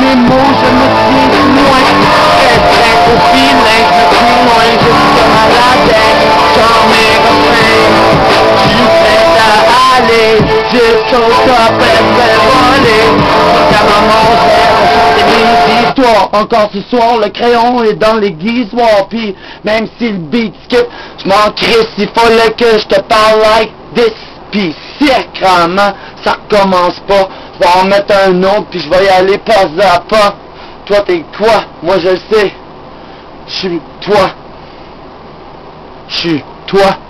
mes mots, je me tiens plus loin. Restreint au feeling, je me suis loin jusqu'à maladin. Dans mes refrains, je suis prêt à aller jusqu'au top et faire voler. Jusqu'à ma montagne, on chante mes histoires. Encore ce soir, le crayon est dans l'aiguisoir. Puis même si le beat skip, je m'en crisse, il fallait que je te parle like this. Pis sacrément, ça recommence pas. Je vais en mettre un autre, puis je vais y aller pas à pas. Toi, t'es quoi? Moi, je le sais. Je suis toi. Je suis toi.